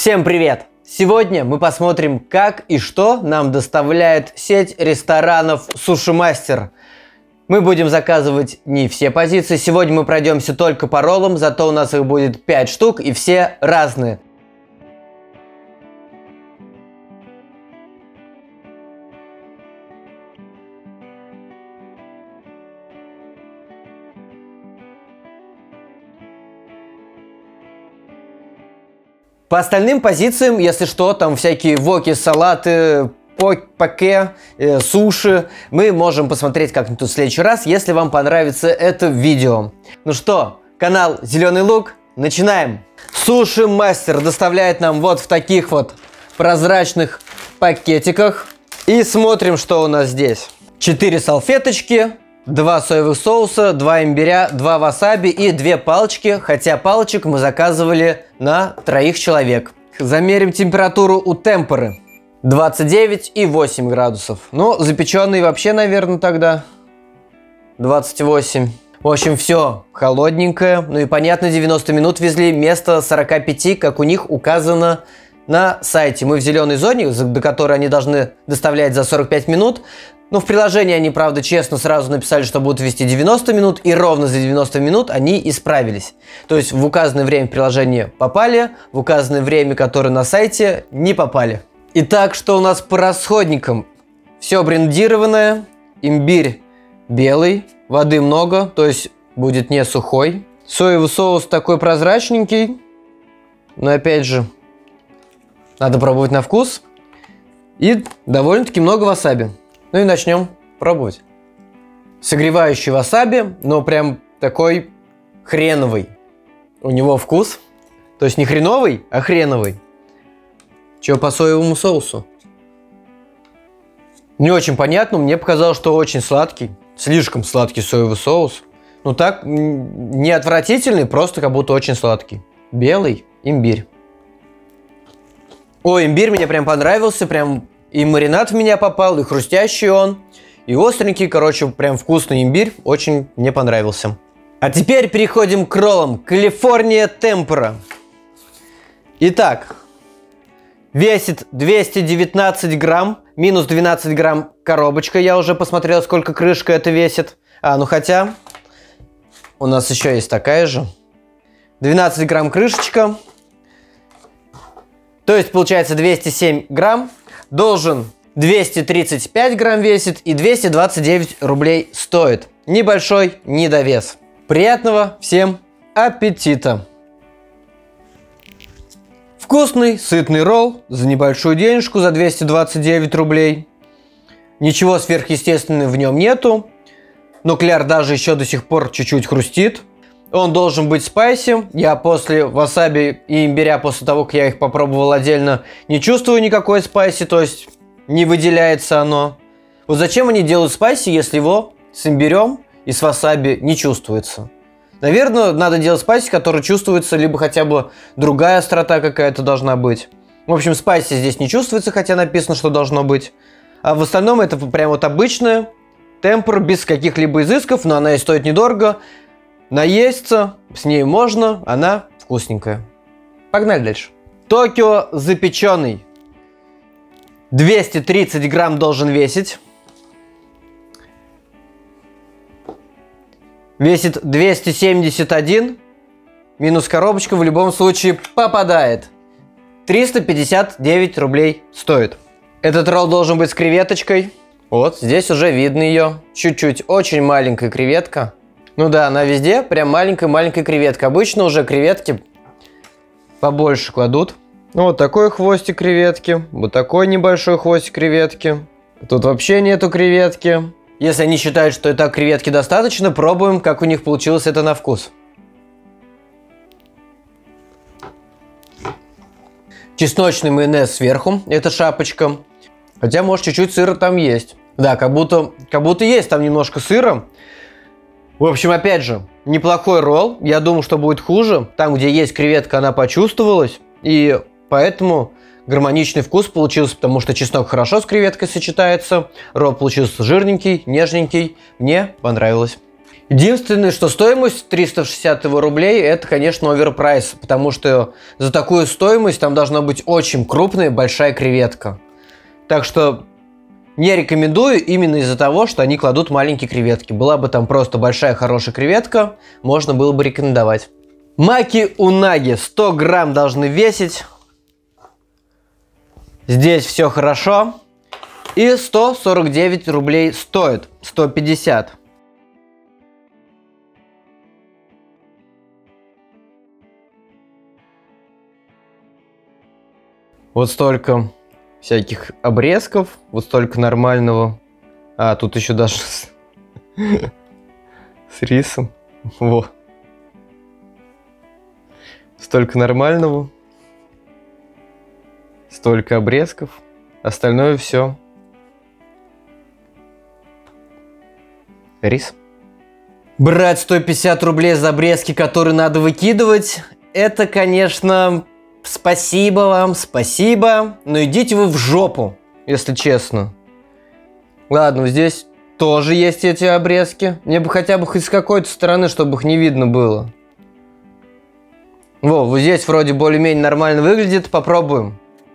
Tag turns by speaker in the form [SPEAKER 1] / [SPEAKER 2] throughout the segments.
[SPEAKER 1] Всем привет! Сегодня мы посмотрим, как и что нам доставляет сеть ресторанов Суши Мастер. Мы будем заказывать не все позиции, сегодня мы пройдемся только по роллам, зато у нас их будет 5 штук и все разные. По остальным позициям, если что, там всякие воки, салаты, поке, суши, мы можем посмотреть как-нибудь в следующий раз, если вам понравится это видео. Ну что, канал Зеленый Лук, начинаем! Суши Мастер доставляет нам вот в таких вот прозрачных пакетиках. И смотрим, что у нас здесь. 4 салфеточки, 2 соевых соуса, 2 имбиря, 2 васаби и 2 палочки, хотя палочек мы заказывали на 3 человек. Замерим температуру у темперы. 29,8 градусов. Ну, запеченный вообще, наверное, тогда 28. В общем, все холодненькое. Ну и понятно, 90 минут везли вместо 45, как у них указано на сайте. Мы в зеленой зоне, до которой они должны доставлять за 45 минут. Но в приложении они, правда, честно сразу написали, что будут вести 90 минут, и ровно за 90 минут они исправились. То есть в указанное время в приложение попали, в указанное время, которое на сайте, не попали. Итак, что у нас по расходникам? Все брендированное, имбирь белый, воды много, то есть будет не сухой. Соевый соус такой прозрачненький, но опять же, надо пробовать на вкус. И довольно-таки много васаби. Ну и начнем пробовать. Согревающий васаби, но прям такой хреновый. У него вкус. То есть не хреновый, а хреновый. Чё по соевому соусу? Не очень понятно, мне показалось, что очень сладкий. Слишком сладкий соевый соус. Ну так, не отвратительный, просто как будто очень сладкий. Белый имбирь. Ой, имбирь мне прям понравился, прям... И маринад в меня попал, и хрустящий он, и остренький, короче, прям вкусный имбирь, очень мне понравился. А теперь переходим к роллам. Калифорния Темпера. Итак, весит 219 грамм, минус 12 грамм коробочка. Я уже посмотрел, сколько крышка это весит. Ну хотя, у нас еще есть такая же. 12 грамм крышечка. То есть получается 207 грамм. Должен 235 грамм весит и 229 рублей стоит. Небольшой недовес. Приятного всем аппетита! Вкусный, сытный ролл за небольшую денежку, за 229 рублей. Ничего сверхъестественного в нем нету. Но кляр даже еще до сих пор чуть-чуть хрустит. Он должен быть спайси. Я после васаби и имбиря, после того, как я их попробовал отдельно, не чувствую никакой спайси, то есть не выделяется оно. Вот зачем они делают спайси, если его с имбирем и с васаби не чувствуется? Наверное, надо делать спайси, который чувствуется, либо хотя бы другая острота какая-то должна быть. В общем, спайси здесь не чувствуется, хотя написано, что должно быть. А в остальном это прям вот обычная темпер, без каких-либо изысков, но она и стоит недорого. Наесться, с ней можно, она вкусненькая. Погнали дальше. Токио запеченный. 230 грамм должен весить. Весит 271. Минус коробочка в любом случае попадает. 359 рублей стоит. Этот ролл должен быть с креветочкой. Вот, здесь уже видно ее. Чуть-чуть, очень маленькая креветка. Ну да, она везде прям маленькая-маленькая креветка. Обычно уже креветки побольше кладут. Ну, вот такой хвостик креветки. Вот такой небольшой хвостик креветки. Тут вообще нету креветки. Если они считают, что и так креветки достаточно, пробуем, как у них получилось это на вкус. Чесночный майонез сверху. Это шапочка. Хотя, может, чуть-чуть сыра там есть. Да, как будто есть там немножко сыра. В общем, опять же, неплохой ролл. Я думал, что будет хуже. Там, где есть креветка, она почувствовалась. И поэтому гармоничный вкус получился, потому что чеснок хорошо с креветкой сочетается. Ролл получился жирненький, нежненький. Мне понравилось. Единственное, что стоимость 360 рублей, это, конечно, оверпрайс, потому что за такую стоимость там должна быть очень крупная, большая креветка. Так что не рекомендую именно из-за того, что они кладут маленькие креветки. Была бы там просто большая, хорошая креветка, можно было бы рекомендовать. Маки-унаги 100 грамм должны весить. Здесь все хорошо. И 149 рублей стоит, 150. Вот столько всяких обрезков, вот столько нормального. А, тут еще даже с рисом. Во. Столько нормального. Столько обрезков. Остальное все. Рис. Брать 150 рублей за обрезки, которые надо выкидывать, это, конечно... Спасибо вам, спасибо, но идите вы в жопу, если честно. Ладно, здесь тоже есть эти обрезки. Мне бы хотя бы хоть с какой-то стороны, чтобы их не видно было. Во, вот здесь вроде более-менее нормально выглядит, попробуем.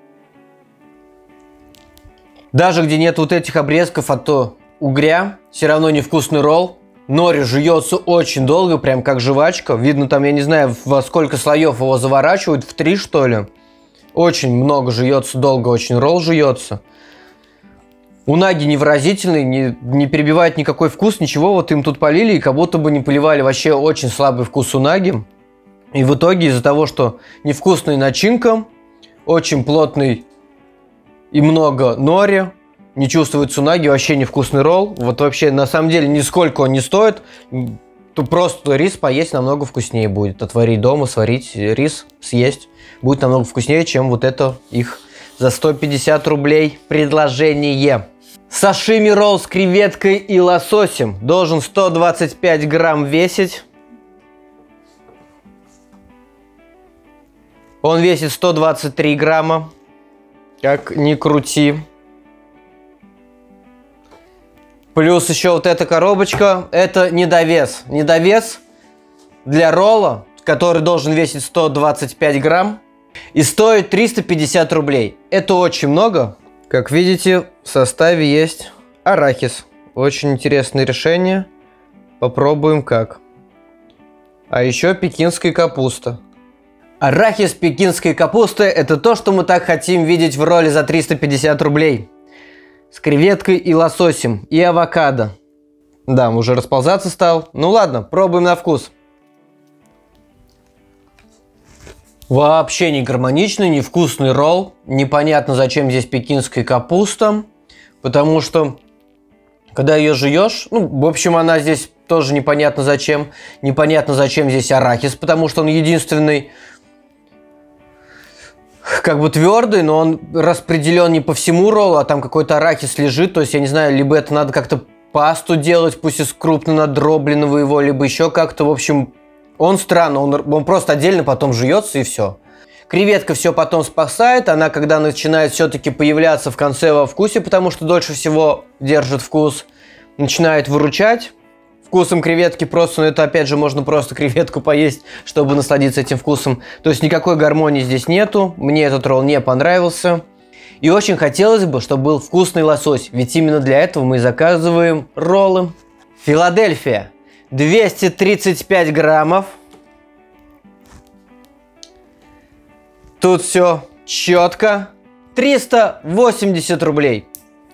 [SPEAKER 1] Даже где нет вот этих обрезков от угря, все равно невкусный ролл. Нори жуется очень долго, прям как жвачка. Видно там, я не знаю, во сколько слоев его заворачивают, в 3 что ли. Очень много жуется, долго очень ролл жуется. Унаги невыразительный, не перебивает никакой вкус, ничего. Вот им тут полили и как будто бы не поливали. Вообще очень слабый вкус унаги. И в итоге из-за того, что невкусная начинка, очень плотный и много нори, не чувствуется унаги, вообще невкусный ролл. Вот вообще, на самом деле, нисколько он не стоит. То просто рис поесть намного вкуснее будет. Отварить дома, сварить рис, съесть. Будет намного вкуснее, чем вот это их за 150 рублей предложение. Сашими ролл с креветкой и лососем. Должен 125 грамм весить. Он весит 123 грамма. Как ни крути. Плюс еще вот эта коробочка, это недовес. Недовес для ролла, который должен весить 125 грамм и стоит 350 рублей. Это очень много. Как видите, в составе есть арахис. Очень интересное решение. Попробуем как. А еще пекинская капуста. Арахис пекинской капусты – это то, что мы так хотим видеть в ролле за 350 рублей. С креветкой и лососем, и авокадо. Да, уже расползаться стал. Ну ладно, пробуем на вкус. Вообще не гармоничный, невкусный ролл. Непонятно, зачем здесь пекинская капуста. Потому что, когда ее жуешь, ну, в общем, она здесь тоже непонятно зачем. Непонятно, зачем здесь арахис, потому что он единственный... как бы твердый, но он распределен не по всему роллу, а там какой-то арахис лежит. То есть, я не знаю, либо это надо как-то пасту делать, пусть из крупно надробленного его, либо еще как-то. В общем, он странно, он просто отдельно потом жуется и все. Креветка все потом спасает, она когда начинает все-таки появляться в конце во вкусе, потому что дольше всего держит вкус, начинает выручать. Вкусом креветки просто, но это опять же можно просто креветку поесть, чтобы насладиться этим вкусом. То есть никакой гармонии здесь нету, мне этот ролл не понравился. И очень хотелось бы, чтобы был вкусный лосось, ведь именно для этого мы заказываем роллы. Филадельфия, 235 граммов. Тут все четко, 380 рублей.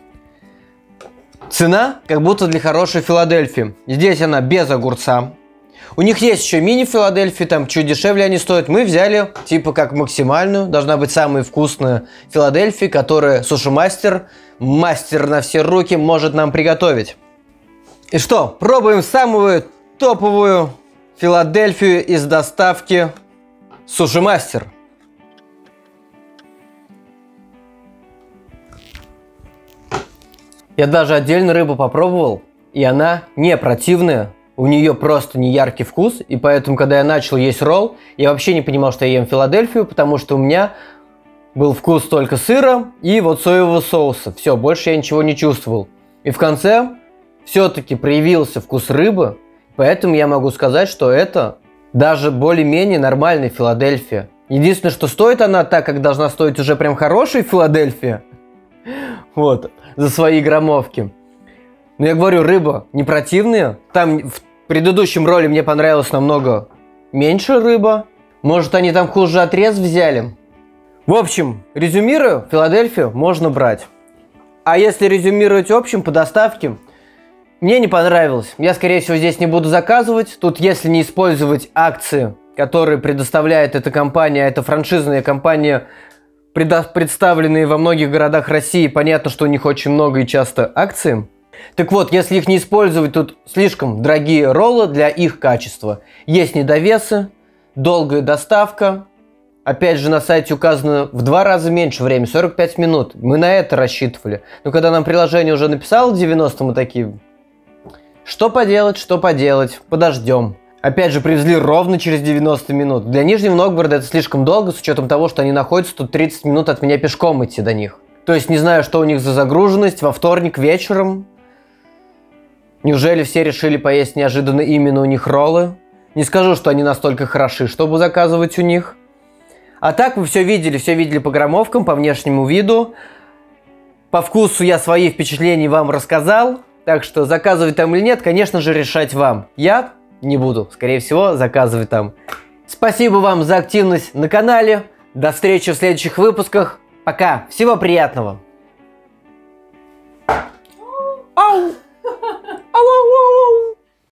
[SPEAKER 1] Цена как будто для хорошей Филадельфии. Здесь она без огурца. У них есть еще мини-Филадельфии, там чуть дешевле они стоят. Мы взяли типа как максимальную. Должна быть самая вкусная Филадельфия, которую суши-мастер, мастер на все руки, может нам приготовить. И что, пробуем самую топовую Филадельфию из доставки суши-мастер. Я даже отдельно рыбу попробовал, и она не противная. У нее просто не яркий вкус, и поэтому, когда я начал есть ролл, я вообще не понимал, что я ем Филадельфию, потому что у меня был вкус только сыра и вот соевого соуса. Все, больше я ничего не чувствовал. И в конце все-таки проявился вкус рыбы, Поэтому я могу сказать, что это даже более-менее нормальная Филадельфия. Единственное, что стоит она так, как должна стоить уже прям хорошая Филадельфия. Вот, за свои граммовки. Но я говорю, рыба не противная. Там в предыдущем роле мне понравилось намного меньше рыба. Может, они там хуже отрез взяли. В общем, резюмирую, Филадельфию можно брать. А если резюмировать общем по доставке, мне не понравилось. Я, скорее всего, здесь не буду заказывать. Тут, если не использовать акции, которые предоставляет эта компания, это франшизная компания, представленные во многих городах России, понятно, что у них очень много и часто акции. Так вот, если их не использовать, тут слишком дорогие роллы для их качества. Есть недовесы, долгая доставка. Опять же, на сайте указано в 2 раза меньше времени, 45 минут. Мы на это рассчитывали. Но когда нам приложение уже написало 90, мы такие... Что поделать, подождем. Опять же, привезли ровно через 90 минут. Для Нижнего Новгорода это слишком долго, с учетом того, что они находятся тут 30 минут от меня пешком идти до них. То есть не знаю, что у них за загруженность во вторник вечером. Неужели все решили поесть неожиданно именно у них роллы? Не скажу, что они настолько хороши, чтобы заказывать у них. А так вы все видели по граммовкам, по внешнему виду. По вкусу я свои впечатления вам рассказал. Так что заказывать там или нет, конечно же, решать вам. Я не буду, скорее всего, заказывать там. Спасибо вам за активность на канале. До встречи в следующих выпусках. Пока. Всего приятного. Ау!